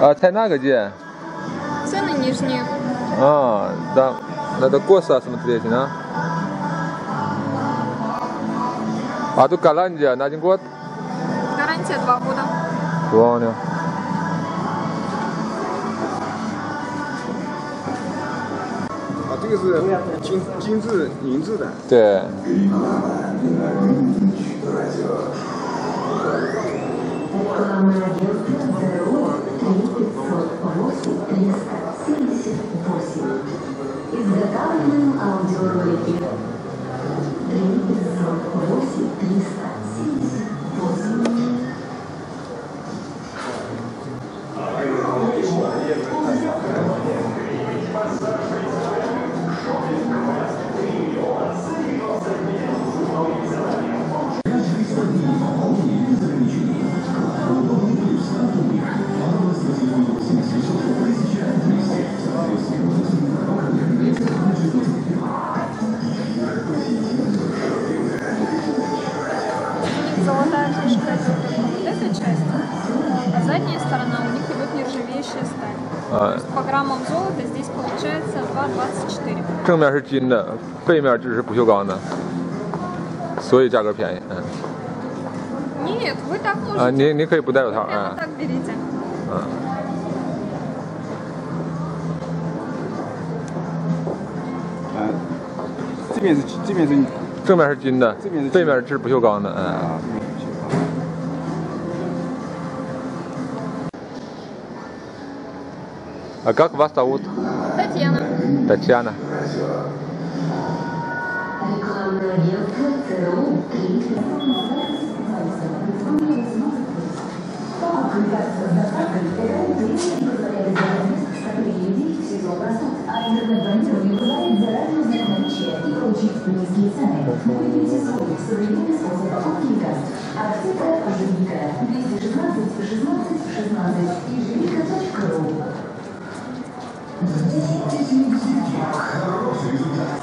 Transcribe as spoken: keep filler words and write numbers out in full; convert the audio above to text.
А цена где? Цены нижние. А, да. Надо косо смотреть, да? А тут Голландия на один год? Гарантия два года. Понял. 啊，这个是金金质银质的。 对。 Изготовленным аудиоролике три пятьсот восемь триста семьдесят восемь. Золотая крышка идет вот эта часть, а задняя сторона у них идет нержавеющая сталь. А. То есть по граммам золота здесь получается два двадцать четыре. 正面是金的，背面只是不锈钢的，所以价格便宜。嗯。 Нет, вы так можете. 啊，你你可以不戴手套。 Прямо 嗯。 так берите. 嗯。 啊，这边是这边是。 正面是金的， 这边是背面是不锈钢的，嗯。 啊。 А как вас зовут? Татьяна. Татьяна. Рекламное агентство ЦРУ три. Коммуникация с доставкой – это удобнее и позволяет заранее скопить людей в сезон простуд, а интернет-бронирование позволяет заранее узнать наличие и получить низкие цены. Выберите свой современный способ покупки лекарств. Аптека Ожевника двести шестнадцать шестнадцать шестнадцать ежевика точка ру. Хороший результат.